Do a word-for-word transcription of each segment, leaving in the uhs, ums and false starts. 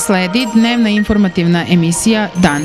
Sledi dnevna informativna emisija Dan.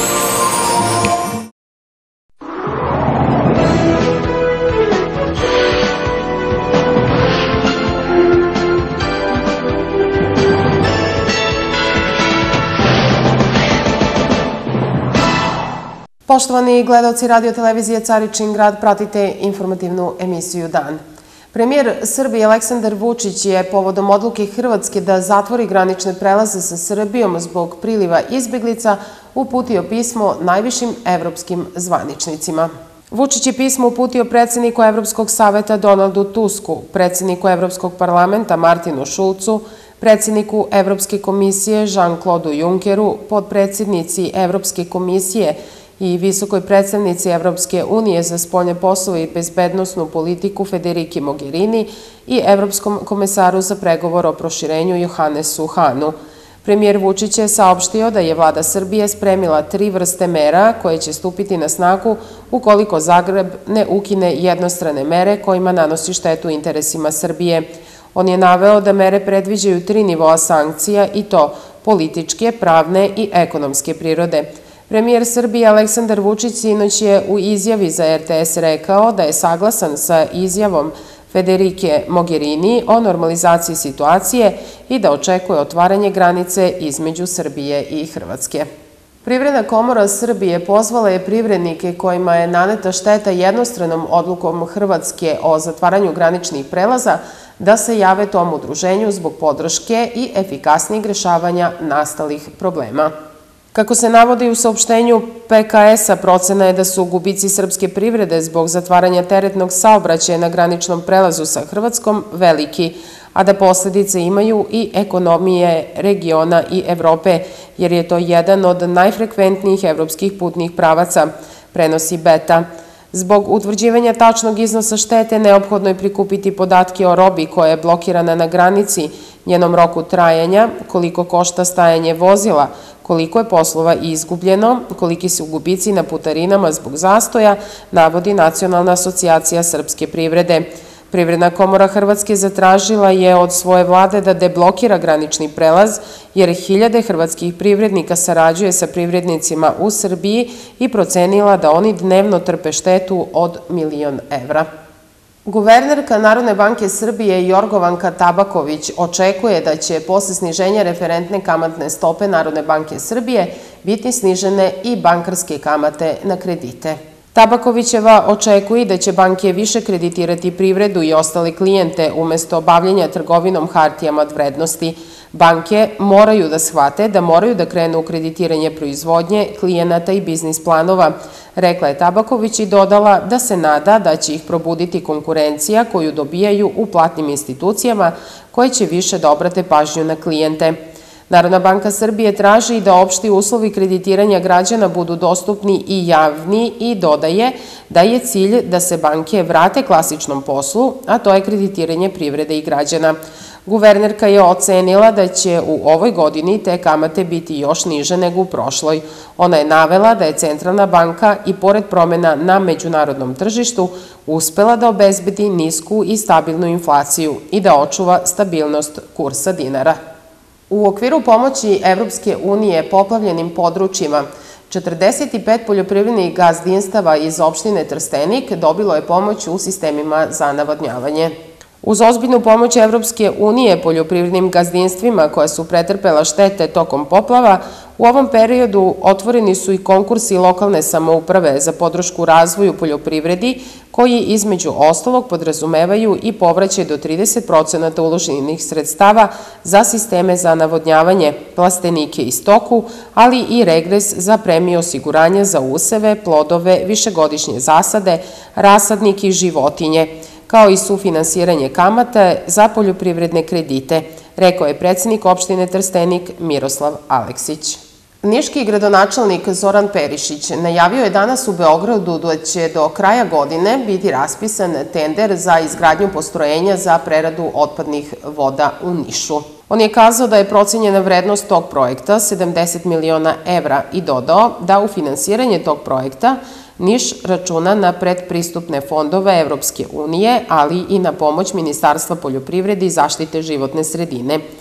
Poštovani gledalci radio televizije Caričin grad, pratite informativnu emisiju Dan. Premijer Srbije Aleksandar Vučić je povodom odluke Hrvatske da zatvori granične prelaze sa Srbijom zbog priliva izbeglica uputio pismo najvišim evropskim zvaničnicima. Vučić je pismo uputio predsjedniku Evropskog saveta Donaldu Tusku, predsjedniku Evropskog parlamenta Martinu Šulcu, predsjedniku Evropske komisije Jean-Claude Junckeru, podpredsjednici Evropske komisije i visokoj predstavnici Evropske unije za spoljne poslove i bezbednosnu politiku Federiki Mogherini i Evropskom komesaru za pregovor o proširenju Johannesu Hanu. Premijer Vučić je saopštio da je vlada Srbije spremila tri vrste mera koje će stupiti na snagu ukoliko Zagreb ne ukine jednostrane mere kojima nanosi štetu interesima Srbije. On je naveo da mere predviđaju tri nivoa sankcija i to političke, pravne i ekonomske prirode. Premijer Srbije Aleksandar Vučić sinoć je u izjavi za R T S rekao da je saglasan sa izjavom Federike Mogherini o normalizaciji situacije i da očekuje otvaranje granice između Srbije i Hrvatske. Privredna komora Srbije pozvala je privrednike kojima je naneta šteta jednostranom odlukom Hrvatske o zatvaranju graničnih prelaza da se jave tom udruženju zbog podrške i efikasnijeg rešavanja nastalih problema. Kako se navodi u saopštenju P K S-a, procena je da su gubici srpske privrede zbog zatvaranja teretnog saobraćaja na graničnom prelazu sa Hrvatskom veliki, a da posledice imaju i ekonomije regiona i Evrope, jer je to jedan od najfrekventnijih evropskih putnih pravaca, prenosi Beta. Zbog utvrđivanja tačnog iznosa štete neophodno je prikupiti podatke o robi koja je blokirana na granici, njenom roku trajanja, koliko košta stajanje vozila, koliko je poslova izgubljeno, koliki su gubici na putarinama zbog zastoja, navodi Nacionalna asocijacija srpske privrede. Privredna komora Hrvatske zatražila je od svoje vlade da deblokira granični prelaz, jer hiljade hrvatskih privrednika sarađuje sa privrednicima u Srbiji i procenila da oni dnevno trpe štetu od milion evra. Guvernerka Narodne banke Srbije Jorgovanka Tabaković očekuje da će posle sniženja referentne kamatne stope Narodne banke Srbije biti snižene i bankarske kamate na kredite. Tabakovićeva očekuje da će banke više kreditirati privredu i ostale klijente umesto bavljenja trgovinom hartijama od vrednosti. Banke moraju da shvate da moraju da krenu u kreditiranje proizvodnje, klijenata i biznis planova, rekla je Tabaković i dodala da se nada da će ih probuditi konkurencija koju dobijaju u platnim institucijama koje će više da obrate pažnju na klijente. Narodna banka Srbije traži da opšti uslovi kreditiranja građana budu dostupni i javni i dodaje da je cilj da se banke vrate klasičnom poslu, a to je kreditiranje privrede i građana. Guvernerka je ocenila da će u ovoj godini te kamate biti još niže nego u prošloj. Ona je navela da je Centralna banka i pored promena na međunarodnom tržištu uspela da obezbedi nisku i stabilnu inflaciju i da očuva stabilnost kursa dinara. U okviru pomoći Evropske unije poplavljenim područjima, četrdeset pet poljoprivrednih gazdinstava iz opštine Trstenik dobilo je pomoć u sistemima za navodnjavanje. Uz ozbiljnu pomoć Evropske unije poljoprivrednim gazdinstvima koja su pretrpela štete tokom poplava, u ovom periodu otvoreni su i konkursi lokalne samouprave za podršku razvoju poljoprivredi, koji između ostalog podrazumevaju i povraćaj do trideset procenata uloženih sredstava za sisteme za navodnjavanje, plastenike i stoku, ali i regres za premije osiguranja za useve, plodove, višegodišnje zasade, rasadnike i životinje, kao i sufinansiranje kamata za poljoprivredne kredite, rekao je predsjednik opštine Trstenik Miroslav Aleksić. Niški gradonačelnik Zoran Perišić najavio je danas u Beogradu da će do kraja godine biti raspisan tender za izgradnju postrojenja za preradu otpadnih voda u Nišu. On je kazao da je procenjena vrednost tog projekta sedamdeset miliona evra i dodao da u finansiranje tog projekta Niš računa na predpristupne fondove Evropske unije, ali i na pomoć Ministarstva poljoprivrede i zaštite životne sredine.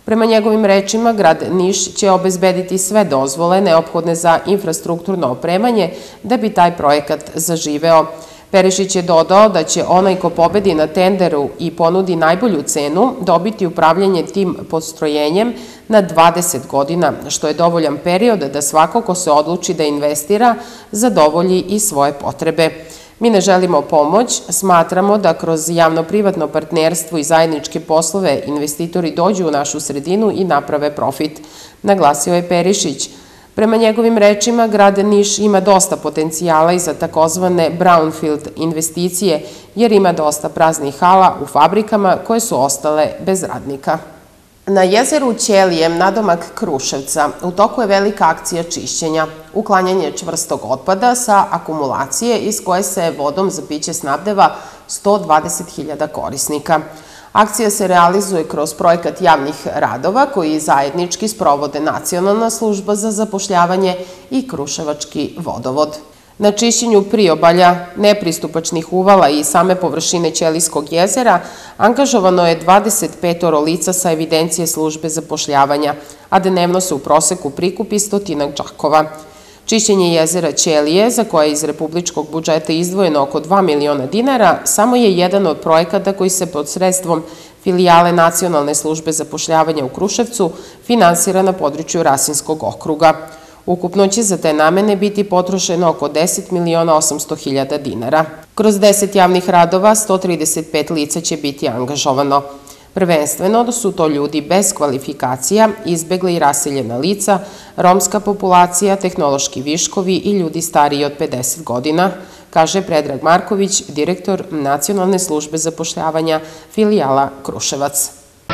Prema njegovim rečima, grad Niš će obezbediti sve dozvole neophodne za infrastrukturno opremanje da bi taj projekat zaživeo. Perišić je dodao da će onaj ko pobedi na tenderu i ponudi najbolju cenu dobiti upravljanje tim postrojenjem na dvadeset godina, što je dovoljan period da svako ko se odluči da investira zadovolji i svoje potrebe. Mi ne želimo pomoć, smatramo da kroz javno-privatno partnerstvo i zajedničke poslove investitori dođu u našu sredinu i naprave profit, naglasio je Perišić. Prema njegovim rečima, grad Niš ima dosta potencijala i za takozvane brownfield investicije, jer ima dosta praznih hala u fabrikama koje su ostale bez radnika. Na jezeru Ćelije, nadomak Kruševca, u toku je velika akcija čišćenja, uklanjanje čvrstog otpada sa akumulacije iz koje se vodom za piće snabdeva sto dvadeset hiljada korisnika. Akcija se realizuje kroz projekat javnih radova koji zajednički sprovode Nacionalna služba za zapošljavanje i Kruševački vodovod. Na čišćenju priobalja, nepristupačnih uvala i same površine Ćelijskog jezera angažovano je dvadeset pet lica sa evidencije službe zapošljavanja, a dnevno se u proseku prikupi stotinak džakova. Čišćenje jezera Ćelije, za koje je iz republičkog budžeta izdvojeno oko dva miliona dinara, samo je jedan od projekata koji se pod sredstvom filijale Nacionalne službe zapošljavanja u Kruševcu finansira na području Rasinskog okruga. Ukupno će za te namene biti potrošeno oko deset miliona osamsto hiljada dinara. Kroz deset javnih radova sto trideset pet lica će biti angažovano. Prvenstveno su to ljudi bez kvalifikacija, izbegla i raseljena lica, romska populacija, tehnološki viškovi i ljudi stariji od pedeset godina, kaže Predrag Marković, direktor Nacionalne službe zapošljavanja filijala Kruševac.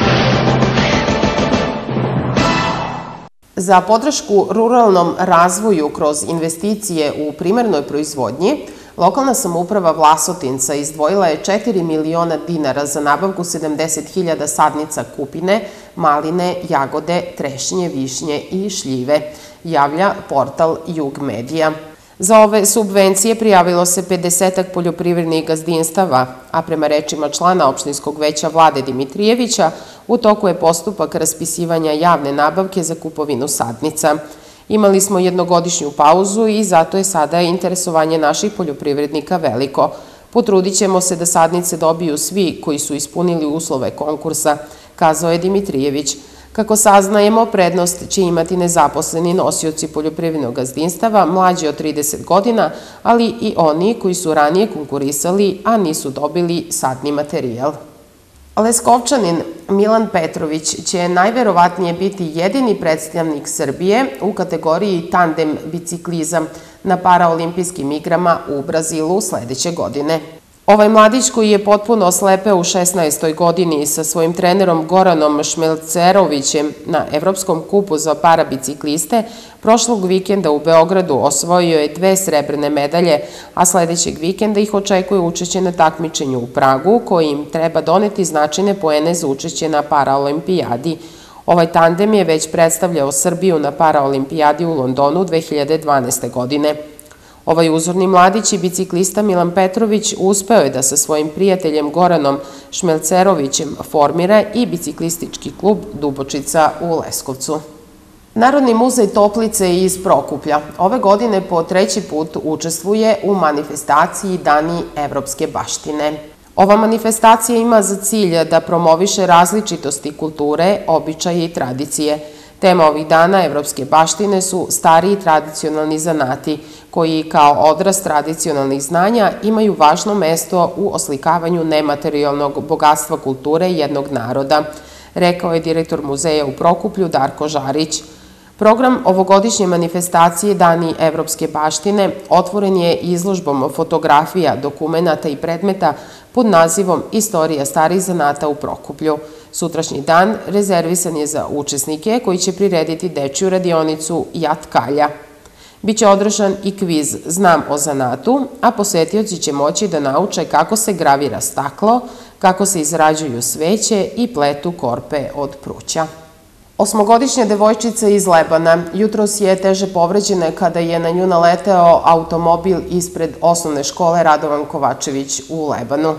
Za podršku ruralnom razvoju kroz investicije u primarnoj proizvodnji, lokalna samouprava Vlasotinca izdvojila je četiri miliona dinara za nabavku sedamdeset hiljada sadnica kupine, maline, jagode, trešnje, višnje i šljive, javlja portal Jug Medija. Za ove subvencije prijavilo se pedesetak poljoprivrednih gazdinstava, a prema rečima člana opštinskog veća Vlade Dimitrijevića, u toku je postupak raspisivanja javne nabavke za kupovinu sadnica. Imali smo jednogodišnju pauzu i zato je sada interesovanje naših poljoprivrednika veliko. Potrudit ćemo se da sadnice dobiju svi koji su ispunili uslove konkursa, kazao je Dimitrijević. Kako saznajemo, prednost će imati nezaposleni nosioci poljoprivrednog gazdinstava mlađi od trideset godina, ali i oni koji su ranije konkurisali, a nisu dobili sadni materijal. Leskovčanin Milan Petrović će najverovatnije biti jedini predstavnik Srbije u kategoriji tandem biciklizam na paraolimpijskim igrama u Brazilu sledeće godine. Ovaj mladić koji je potpuno oslepeo u šesnaestoj godini sa svojim trenerom Goranom Šmelcerovićem na Evropskom kupu za parabicikliste, prošlog vikenda u Beogradu osvojio je dve srebrne medalje, a sledećeg vikenda ih očekuje učešće na takmičenju u Pragu, koji im treba doneti značajne poene za učešće na paraolimpijadi. Ovaj tandem je već predstavljao Srbiju na paraolimpijadi u Londonu dve hiljade dvanaeste. godine. Ovaj uzorni mladić i biciklista Milan Petrović uspeo je da sa svojim prijateljem Goranom Šmelcerovićem formira i biciklistički klub Dubočica u Leskovcu. Narodni muzej Toplice iz Prokuplja ove godine po treći put učestvuje u manifestaciji Dani evropske baštine. Ova manifestacija ima za cilj da promoviše različitosti kulture, običaje i tradicije. Tema ovih dana evropske baštine su stari i tradicionalni zanati, koji kao odraz tradicionalnih znanja imaju važno mesto u oslikavanju nematerijalnog bogatstva kulture jednog naroda, rekao je direktor muzeja u Prokuplju Darko Žarić. Program ovogodišnje manifestacije Dani evropske baštine otvoren je izložbom fotografija, dokumenata i predmeta pod nazivom Istorija starih zanata u Prokuplju. Sutrašnji dan rezervisan je za učesnike koji će prirediti dečju radionicu Jat Kalja. Biće održan i kviz Znam o zanatu, a posetioci će moći da nauče kako se gravira staklo, kako se izrađuju sveće i pletu korpe od pruća. Osmogodišnja devojčica iz Lebana jutros je teže povređena kada je na nju naleteo automobil ispred osnovne škole Radovan Kovačević u Lebanu.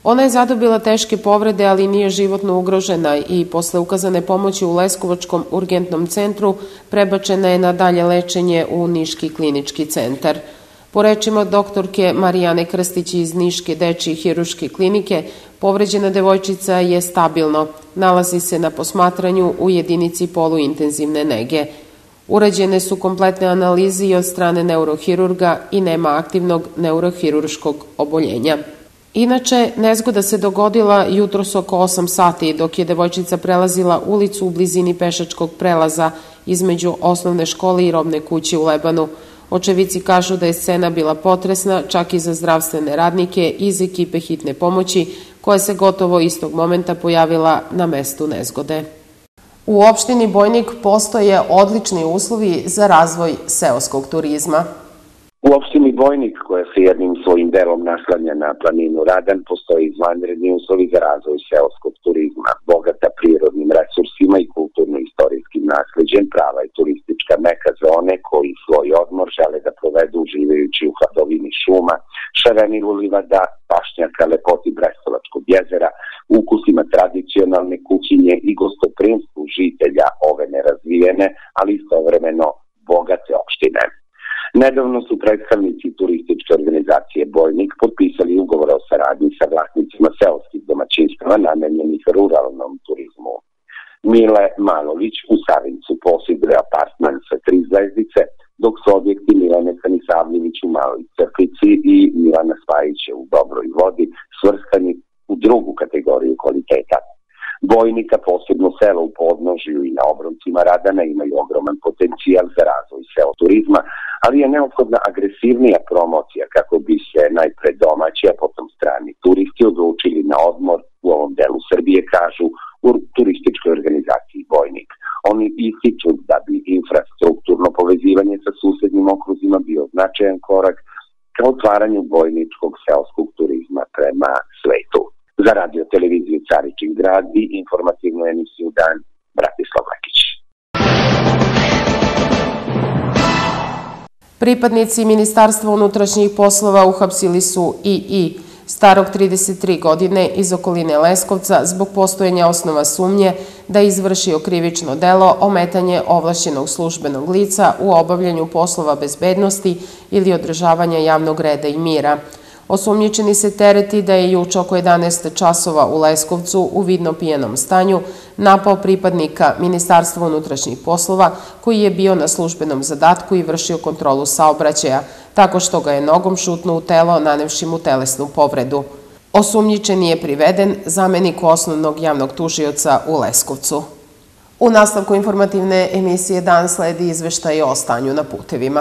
Ona je zadobila teške povrede, ali nije životno ugrožena i posle ukazane pomoći u Leskovačkom urgentnom centru prebačena je na dalje lečenje u Niški klinički centar. Po rečima doktorke Marijane Krstić iz Niške dečije hirurške klinike, povređena devojčica je stabilno, nalazi se na posmatranju u jedinici poluintenzivne nege. Urađene su kompletne analize i od strane neurohirurga i nema aktivnog neurohirurškog oboljenja. Inače, nezgoda se dogodila jutros oko osam sati, dok je devojčica prelazila ulicu u blizini pešačkog prelaza između osnovne škole i robne kuće u Lebanu. Očevici kažu da je scena bila potresna, čak i za zdravstvene radnike iz ekipe hitne pomoći, koja se gotovo istog momenta pojavila na mestu nezgode. U opštini Bojnik postoje odlični uslovi za razvoj seoskog turizma. U opštini Bojnik, koja se jednim svojim delom naslanja na planinu Radan, postoje izvanredni uslovi za razvoj seoskog turizma. Bogata prirodnim resursima i kulturno-istorijskim nasleđem, prava je turistička meka za one koji svoj odmor žele da provedu uživajući u hladovini šuma, šarenilu livada, pašnjaka, lepoti Brestovačkog jezera, ukusima tradicionalne kuhinje i gostoprimstvu žitelja ove nerazvijene, ali istovremeno bogate opštine. Nedavno su predstavnici turističke organizacije Bojnik potpisali ugovore o saradnji sa vlasnicima seoskih domaćinstava namenjenih ruralnom turizmu. Mile Malović u Savincu posjeduje apartman sa tri zvezdice, dok su objekti Milane Stanisavljević u Maloj Crkvici i Milana Spajića u Dobroj vodi svrstani u drugu kategoriju kvaliteta. Bojnika, posebno selo u podnožju i na obroncima Radana, imaju ogroman potencijal za razvoj seoturizma, ali je neophodna agresivnija promocija kako bi se najpre domaći, a potom strani turisti odlučili na odmor u ovom delu Srbije, kažu u turističkoj organizaciji Bojnik. Oni ističu da bi infrastrukturno povezivanje sa susednim okruzima bio značajan korak ka otvaranju bojničkog seoskog turizma prema svetu. Za radio televiziju Caričin grad i informativnu emisiju Dan, Bratislav Lekić. Pripadnici Ministarstva unutrašnjih poslova uhapsili su I I, starog trideset tri godine, iz okoline Leskovca zbog postojanja osnova sumnje da je izvršio krivično delo ometanje ovlašćenog službenog lica u obavljanju poslova bezbednosti ili održavanja javnog reda i mira. Osumnjičeni se tereti da je juče oko jedanaest časova u Leskovcu u vidno pijenom stanju napao pripadnika Ministarstva unutrašnjih poslova koji je bio na službenom zadatku i vršio kontrolu saobraćaja, tako što ga je nogom šutnuo u telo nanevši mu telesnu povredu. Osumnjičeni je priveden zameniku osnovnog javnog tužioca u Leskovcu. U nastavku informativne emisije Dan sledi izveštaj o stanju na putevima.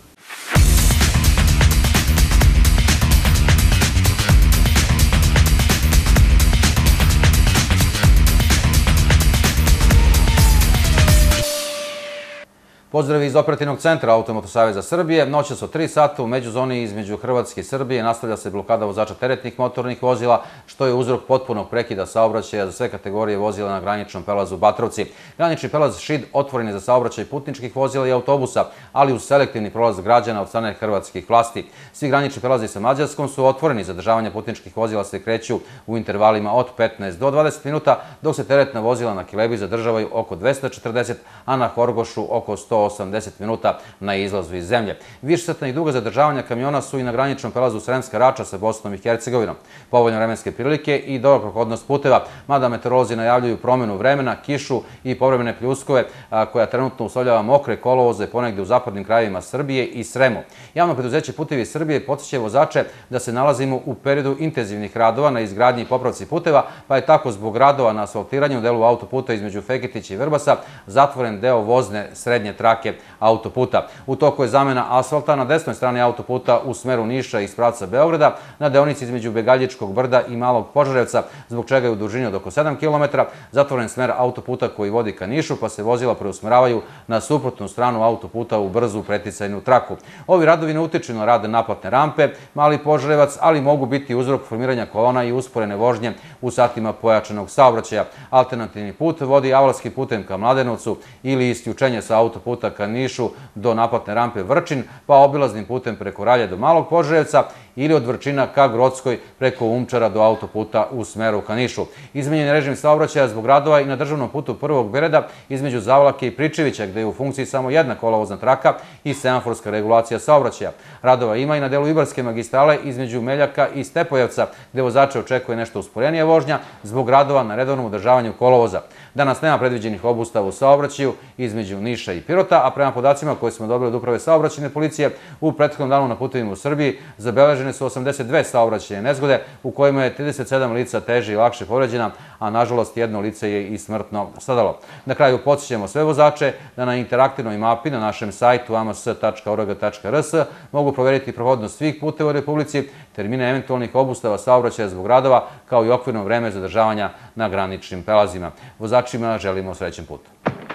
Pozdrav iz operativnog centra Automoto saveza Srbije. Noćas od tri sata u međuzoni između Hrvatske i Srbije nastavlja se blokada vozača teretnih motornih vozila, što je uzrok potpunog prekida saobraćaja za sve kategorije vozila na graničnom prelazu Batrovci. Granični prelaz Šid otvoren je za saobraćaj putničkih vozila i autobusa, ali uz selektivni prolaz građana od strane hrvatskih vlasti. Svi granični prelazi sa Mađarskom su otvoreni za državanje putničkih vozila, se kreću u intervalima od petnaest do dvadeset minuta, dok se teretna vozila na Kilebi zadržavaju oko dvesta četrdeset, a na Horgošu oko sto osamdeset minuta na izlazu iz zemlje. Višesatna i duga zadržavanja kamiona su i na graničnom prelazu Sremska Rača sa Bosnom i Hercegovinom. Povoljne vremenske prilike i dobar prohodnost puteva, mada meteorolozi najavljuju promenu vremena, kišu i povremene pljuskove koja trenutno uslovljava mokre kolovoze ponegde u zapadnim krajevima Srbije i Sremu. Javno preduzeće Putevi Srbije podsjeća vozače da se nalazimo u periodu intenzivnih radova na izgradnji i popravci puteva, pa je tako zbog radova na asfaltiranju u delu autoputa između Feketića i Vrbasa zatvoren deo vozne srednje trake autoputa. U toku je zamena asfalta na desnoj strani autoputa u smeru Niša iz pravca Beograda, na deonici između Begaljičkog brda i Malog Požarevca, zbog čega je u dužini od oko sedam kilometara zatvoren smer autoputa koji vodi ka Nišu, pa se vozila preusmeravaju na suprotnu stranu autoputa u brzu preticajnu traku. Ovi radovi ne utiču na rad naplatne rampe Mali Požarevac, ali mogu biti uzrok formiranja kolona i usporene vožnje u satima pojačanog saobraćaja. Alternativni put vodi Avalskim putem ka Mladenovcu ili isključenje sa autoputa autoputa ka Nišu do naplatne rampe Vrčin, pa obilaznim putem preko Ralje do Malog Požarevca ili od Vrčina ka Grockoj preko Umčara do autoputa u smeru ka Nišu. Izmenjen je režim saobraćaja zbog radova i na državnom putu prvog bereda između Zavlake i Pričevića, gde je u funkciji samo jedna kolovozna traka i semaforska regulacija saobraćaja. Radova ima i na delu Ibarske magistrale između Meljaka i Stepojevca, gde vozače očekuje nešto usporenija vožnja zbog radova na redovnom održavanju kolovoza. Danas nema predviđenih obustava u saobraćaju između Niša i Pirota, a prema podacima koje smo dobili od Uprave saobraćajne policije, u prethodnom danu na putevima u Srbiji zabeležene su osamdeset dve saobraćajne nezgode u kojima je trideset sedam lica teže i lakše povređena, a nažalost jedno lice je i smrtno stradalo. Na kraju podsjećamo sve vozače da na interaktivnoj mapi na našem sajtu a m s tačka o r g tačka r s mogu proveriti prohodnost svih puteva u Republici, termine eventualnih obustava saobraćaja zbog radova, kao i okvirno vreme zadržavanja na graničnim prelazima. Vozačima želimo srećan put.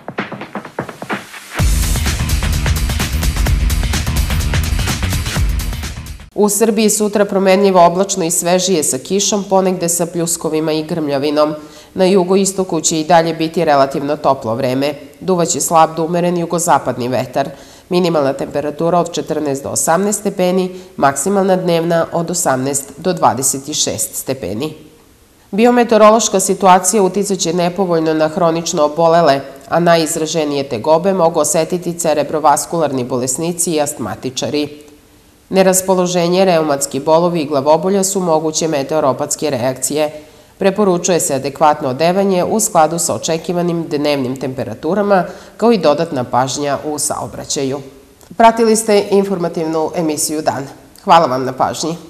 U Srbiji sutra promenljivo oblačno i svežije sa kišom, ponegde sa pljuskovima i grmljavinom. Na jugoistoku će i dalje biti relativno toplo vreme. Duvaće slab do umeren jugozapadni vetar. Minimalna temperatura od četrnaest do osamnaest stepeni, maksimalna dnevna od osamnaest do dvadeset šest stepeni. Biometeorološka situacija uticaće nepovoljno na hronično obolele, a najizraženije tegobe mogu osetiti cerebrovaskularni bolesnici i astmatičari. Neraspoloženje, reumatski bolovi i glavobolja su moguće meteoropatske reakcije. Preporučuje se adekvatno odevanje u skladu sa očekivanim dnevnim temperaturama, kao i dodatna pažnja u saobraćaju. Pratili ste informativnu emisiju Dan. Hvala vam na pažnji.